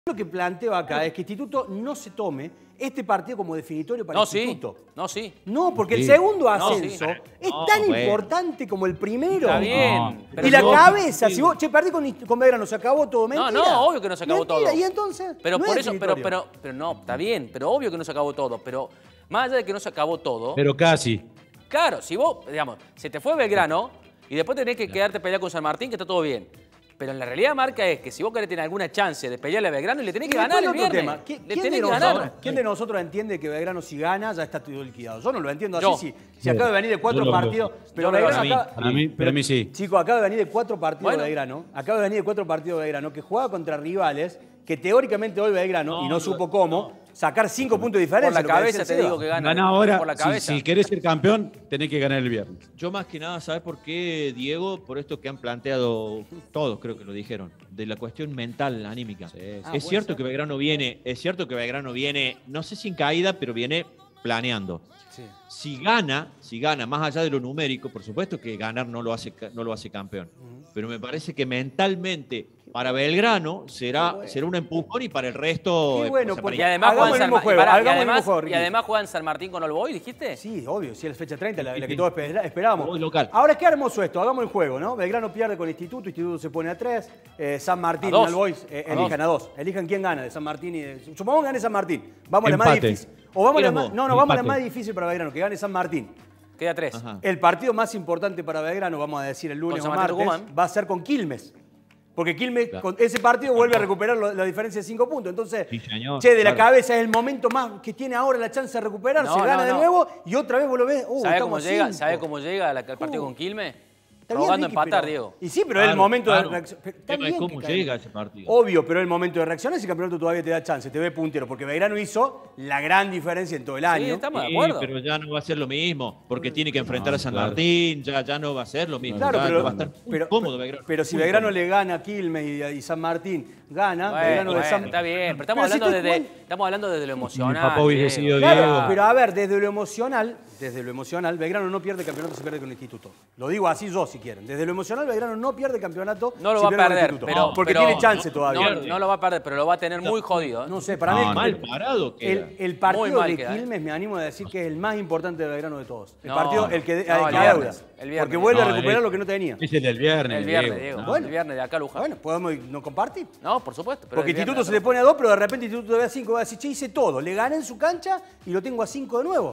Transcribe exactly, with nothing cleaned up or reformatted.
Lo que planteo acá es que Instituto no se tome este partido como definitorio para no, Instituto. Sí. No, sí. No, porque sí. el segundo ascenso no, sí. es no, tan bueno. importante como el primero. Está bien. No, pero y la vos- cabeza, sí. si vos, che, perdí con, con Belgrano, se acabó todo, mentira. No, no, obvio que no se acabó Mentira, todo. Y entonces, Pero no por es eso, pero, definitorio. pero, pero no, está bien, pero obvio que no se acabó todo. Pero más allá de que no se acabó todo, Pero casi. claro, si vos, digamos, se te fue Belgrano y después tenés que quedarte a pelear con San Martín, que está todo bien. Pero en la realidad marca es que si vos querés tener alguna chance de pelearle a Belgrano, le tenés que Y ganar el después otro viernes. tema. ¿Qui- Le ¿Quién, tenés de que nosotros, ganar. quién de nosotros entiende que Belgrano si gana ya está todo liquidado? Yo no lo entiendo así. Yo. Si, si acaba de venir de cuatro Yo lo veo. partidos. Pero Yo lo veo Belgrano así. acaba- Para mí, para mí sí. Chico, acaba de venir de cuatro partidos Bueno. de Belgrano. Acaba de venir de cuatro partidos de Belgrano que jugaba contra rivales que teóricamente hoy Belgrano, No, y no no, supo cómo, sacar cinco puntos de Por diferencia. la lo que cabeza decía te Seba. digo que gana. Gana ahora. Por la Si, cabeza. si querés ser campeón, tenés que ganar el viernes. Yo más que nada, ¿sabes por qué, Diego? Por esto que han planteado todos, creo que lo dijeron, de la cuestión mental, anímica. Sí, sí. Ah, es puede cierto ser. que Belgrano viene, es cierto que Belgrano viene, no sé si en caída, pero viene planeando. Sí. Si gana, si gana, más allá de lo numérico, por supuesto que ganar no lo hace, no lo hace campeón. Pero me parece que mentalmente para Belgrano será, bueno. será un empujón y para el resto. Qué bueno, o sea, porque- Y además Hagamos juegan el San mismo Martín. juego, Pará, y, hagamos el mismo además, juego, y Ricky. además juegan San Martín con All Boys, ¿dijiste? Sí, obvio, si es la fecha treinta, la, la que todos espera- esperábamos. Voy local. Ahora, qué hermoso esto, hagamos el juego, ¿no? Belgrano pierde con Instituto, Instituto se pone a tres, eh, San Martín A y dos. All Boys eh, A elijan dos. a dos. Elijan quién gana de San Martín y de... Supongamos que gane San Martín. Vamos a la más Empate. difícil. O vamos a la ¿Quieres más... vos? No, no, vamos a la Empate. más difícil para Belgrano, que gane San Martín. Queda tres. Ajá. El partido más importante para Belgrano, vamos a decir el lunes Con o San Martín martes, Tucumán. va a ser con Quilmes. Porque Quilmes, Claro. con ese partido, vuelve a recuperar lo- la diferencia de cinco puntos. Entonces, Sí, señor, che, de la claro. cabeza es el momento más que tiene ahora la chance de recuperarse. No, gana no, de no. nuevo y otra vez vos lo ves. Uh, ¿Sabe estamos cómo, a llega, cinco. ¿Sabe cómo llega la- el partido Uh. con Quilmes? Está bien, Rogando Ricky, empatar, pero- Diego. Y sí, pero es el Claro, momento claro. de reaccionar. Está El tema es bien cómo que caiga. llega ese partido. Obvio, pero es el momento de reaccionar. Ese campeonato todavía te da chance, te ve puntero. Porque Belgrano hizo la gran diferencia en todo el año. Sí, estamos de Sí, acuerdo. pero ya no va a ser lo mismo, porque tiene que enfrentar No, a San claro. Martín, ya, ya no va a ser lo mismo. Claro, ya pero, va a estar muy pero, cómodo Belgrano. pero si Muy Belgrano cómodo. le gana a Quilmes y, y San Martín gana, Bueno, Belgrano de bueno, San está bien, pero estamos, Pero si hablando estoy desde, jugando- estamos hablando desde lo emocional. papá hubiese Diego. sido Claro, Diego. pero a ver, desde lo emocional, desde lo emocional, Belgrano no pierde campeonato si pierde con el Instituto. Lo digo así yo si quieren. Desde lo emocional, Belgrano no pierde campeonato No lo si va a pierde con el perder, Instituto. pero... Porque pero- tiene chance no, todavía. No, no lo va a perder, pero lo va a tener muy jodido. ¿eh? No sé, para No, mí no. Mal parado queda. el, el Muy partido mal de queda, ¿eh? Quilmes me animo a decir que es el más importante de Belgrano de todos. El No, partido, no. el que, No, el el que viernes, adeuda. el viernes. Porque vuelve a No, recuperar el- lo que no tenía. Es el del viernes. El viernes, Diego. Diego. No. Bueno. El viernes de acá, Luján. Bueno, podemos no compartir. No, por supuesto. pero Porque el viernes Instituto de se acá. le pone a dos, pero de repente Instituto te ve a cinco, va a decir, che, hice todo. Le gané en su cancha y lo tengo a cinco de nuevo.